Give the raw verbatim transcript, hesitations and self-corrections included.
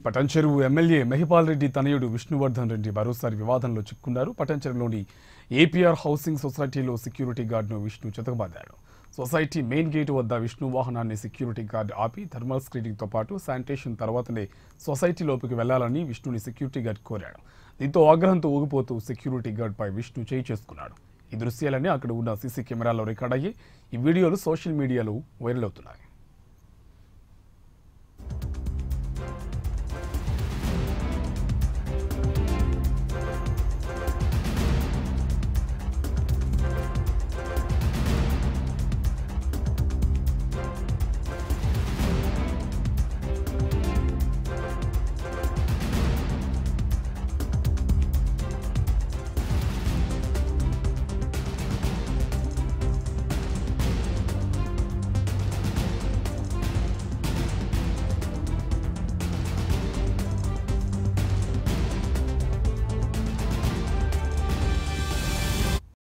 పటంచెరువు MLA Mahipal Reddy తనయుడు విష్ణువర్ధన్ రెడ్డి మరోసారి వివాదంలో చిక్కుకున్నారు. పటంచెరువులోని ఏపీఆర్ హౌసింగ్ సొసైటీలో సెక్యూరిటీ గార్డును విష్ణు చితకబాదాడు. సొసైటీ మెయిన్ గేటు వద్ద విష్ణు వాహనాన్ని సెక్యూరిటీ గార్డు ఆపి థర్మల్ స్క్రీనింగ్తో పాటు శానిటేషన్ తర్వాతనే సొసైటీ లోపలికి వెళ్లాలని విష్ణుని సెక్యూరిటీ గార్డు కోరాడు. దీంతో ఆగ్రహంతో ఊగిపోతూ సెక్యూరిటీ గార్డుపై విష్ణు చేయి చేసుకున్నాడు. ఈ దృశ్యాలన్నీ అక్కడ ఉన్న సీసీ కెమెరాలో రికార్డ్ అయ్యి ఈ వీడియోలు సోషల్ మీడియాలో వైరల్ అవుతున్నాయి.